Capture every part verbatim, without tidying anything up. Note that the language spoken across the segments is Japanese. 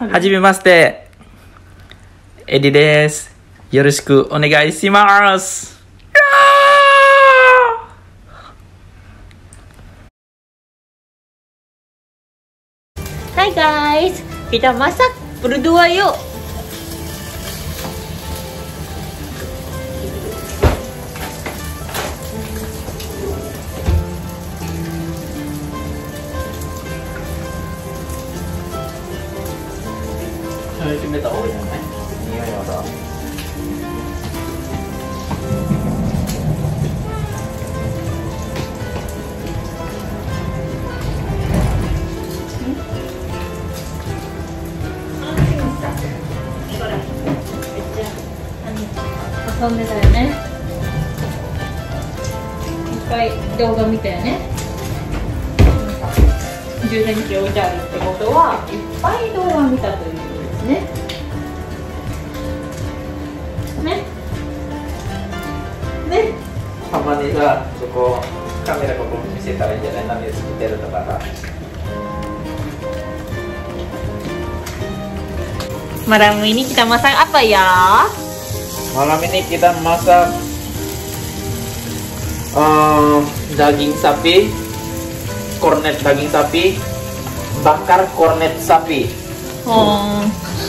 はじめまして、エディです。よろしくお願いします。 Hai guys, kita masak berdua yuk.遊んでたよね。いっぱい動画見たよね。充電器置いてあるってことはいっぱい動画見たということですね。ね。ね。 たまにさ、そこカメラここ見せたらいいんじゃない？何で作ってるのかな。 Malam ini kita masak apa ya? Malam ini kita masak um, daging sapi, kornet daging sapi, bakar kornet sapi. Oh.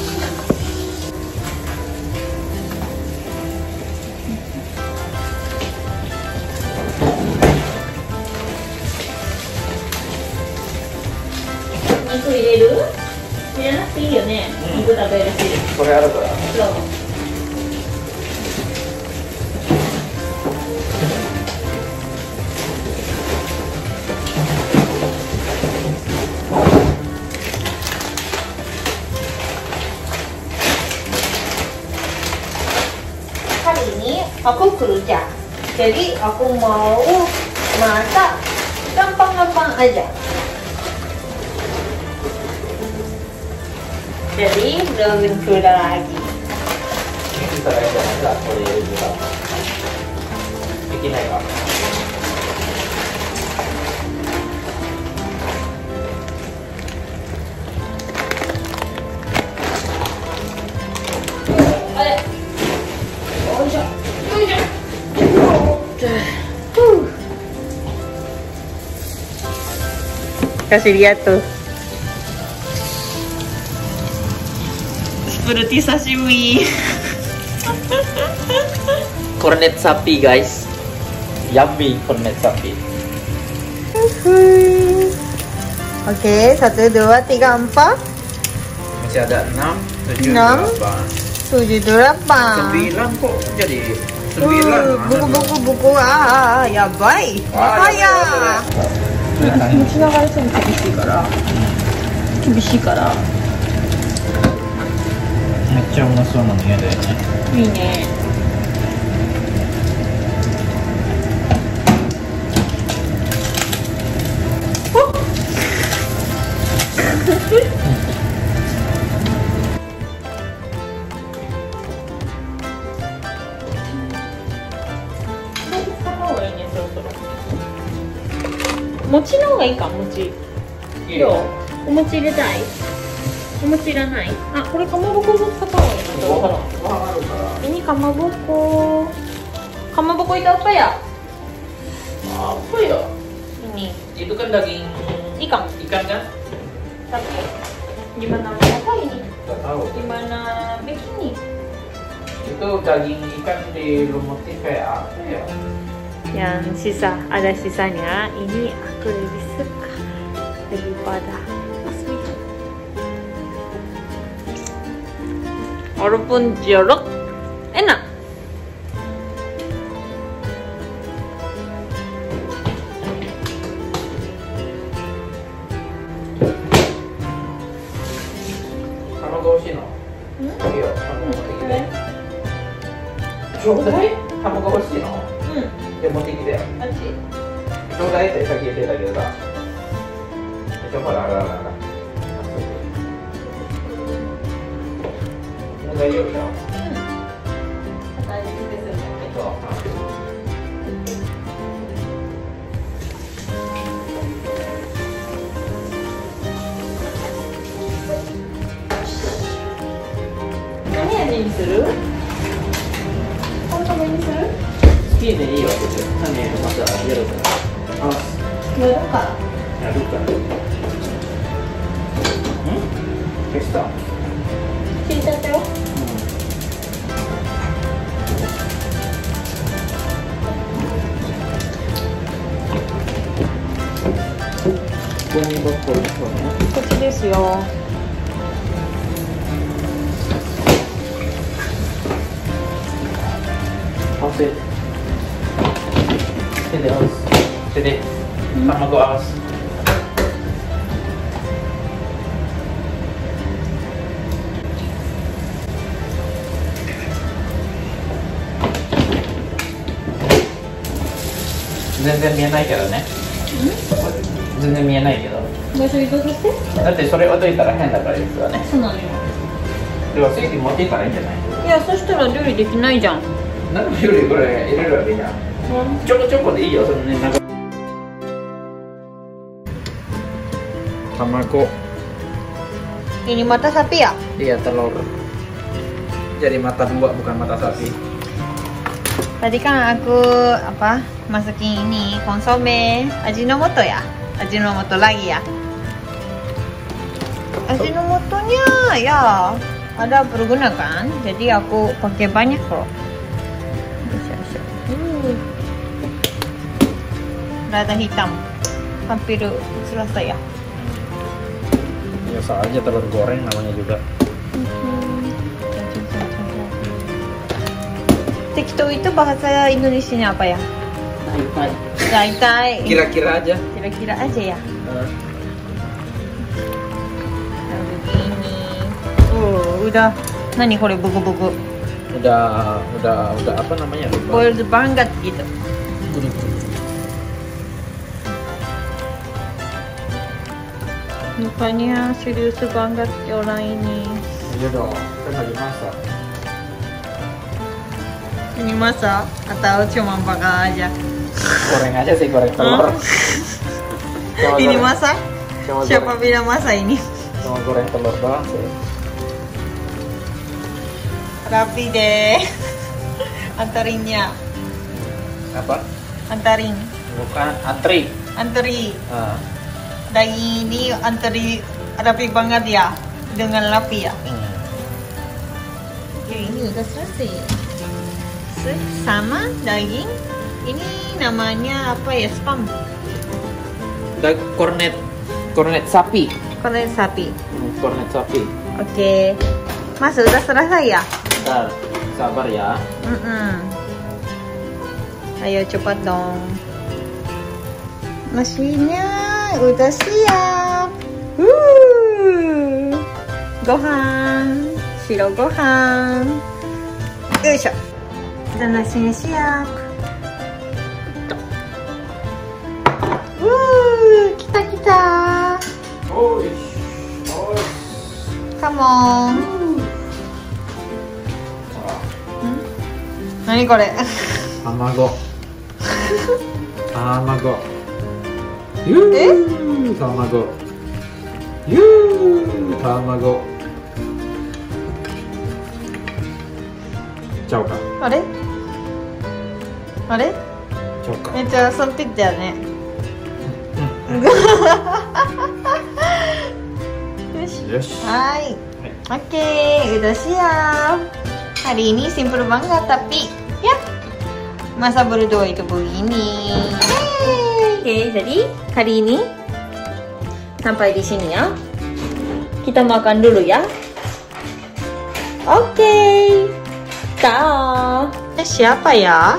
Niku ireru? Iranakていいよね。肉食べるし。 これあるから。 そう。Hari ini aku kerja, jadi aku mau masak gampang-gampang aja. Jadi belum sudah lagi. Ini bisa aja masak, boleh juga. Bikin aja. Kasih lihat tuh. Seperti sashimi. Kornet sapi guys, yummy kornet sapi. Oke, satu, dua, tiga, empat. Masih ada enam, tujuh, Enam. delapan, tujuh, delapan. sembilan kok jadi sembilan. Buku-buku buku ah, ya baik. Bahaya. 持ちながらそう厳しいから厳しいからめっちゃうまそうなの嫌だよね。 いいね。餅の方がいいか、餅。どう？お餅入れたい？お餅いらない？あ、これかまぼこ使った方がいいかと。Ini kamaboko. Kamaboko itu apa ya? Apa ya? Ini. Itu kan daging ikan. Ikan kan? Tapi gimana mereka ini? Gak tahu. Gimana bikinnya? Itu daging ikan dilumutin kayak apa ya? Yang sisa, ada sisanya. Ini aku lebih suka daripada asli. Walaupun jorok, enak. Tamago欲しいの？いいよ、卵持ってきて。ちょうだい？卵欲しいの？うん。で持ってきて。あっち。ちょうだいってさっき言ってたけどさ。ちょほらあらあらあら。もう大丈夫だよ。うん。大丈夫です。そう。 にする？コンソメにする？ 好きでいいわけですよ。何またやるから。あ、 やるから。 やるから。ん？消した？ 消えちゃったよ。 ゴミ箱こっちですよ。 手手で合わす。手で卵合わす。全然見えないけどね。全然見えないけど。 場所移動させて。 だってそれ置いといたら変だからですよね。 そうなのよ。 では席持っていったらいいんじゃない？ いや、そしたら料理できないじゃん。 何でも料理これ入れるわけじゃん。ちょこちょこでいいよ、そのね、なんか。Tamako. Ini mata sapi ya? Iya, telur. Jadi mata dua bukan mata sapi. Tadi kan aku apa masukin ini konsome Ajinomoto ya, Ajinomoto lagi ya. Ajinomotonya ya ada berguna kan, jadi aku pakai banyak loh. Uh. Rada hitam, hampir selesai ya. Biasa aja telur goreng namanya juga. Tekito itu bahasa Indonesia-nya apa ya? Daitai. Daitai. Kira-kira aja. Kira-kira aja ya. Uh. Nah, begini. Oh, udah. Nani kore buku-buku? Udah, udah, udah apa namanya? Boiled banget gitu. Mukanya serius banget orang ini. Iya dong, kan lagi masak. Ini masak atau cuma bakal aja? Goreng aja sih, goreng telur. Ini masak? Cuma Siapa goreng, bilang masak ini? cuma goreng telur doang sih. Rapi deh. Antarinnya. Apa? Antarin. Bukan, antri. Antri. Uh. Daging ini antri rapi banget ya, dengan rapi ya. Hmm. Oke, ini udah selesai. Sama daging. Ini namanya apa ya? Spam. Dag kornet, kornet sapi. Kornet sapi. Hmm, kornet sapi. Oke. Mas udah selesai ya? Bentar, sabar ya. Mm -mm. Ayo cepat dong. Nasinya udah siap. Uh, gohan, shiro gohan. Yoisho. Dan nasinya siap. Uh, kita kita. Oish, oish. Come on. Hmm? Nani kore? Tamago. Tamago. Yuuu, eh? Tamago. Yuuu, Tamago. Jauh kah? Are? Are? Jauh kah? めっちゃsempit yaね。よし。 Yes. Hai. Oke, udah siap. Hari ini simpel banget tapi ya masa berdua itu begini. Oke, jadi kali ini sampai di sini ya. Kita makan dulu ya. Oke. Dah. Siapa ya?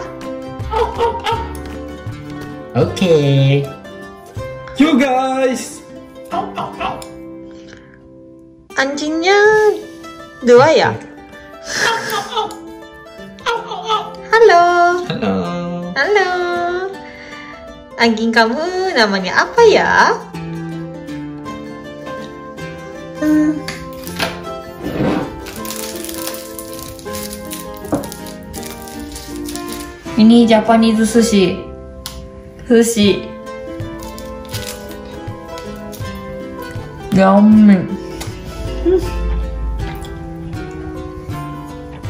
Oke. You guys. Anjingnya dua ya? Halo. Halo. Halo. Anjing kamu namanya apa ya? Hmm. Ini Japanese sushi. Sushi. Ramen.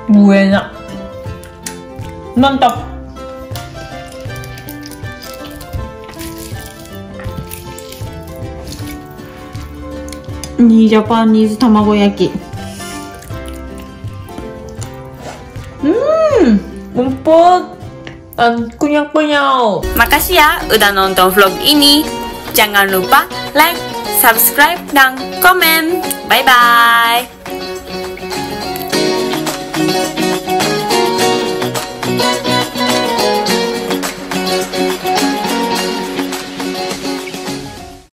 Buena. Mantap. Ini Japanese tamago yaki. Hmm, empuk dan kunyah-kunyah. Makasih ya udah nonton vlog ini. Jangan lupa like, subscribe, dan komen. Bye-bye.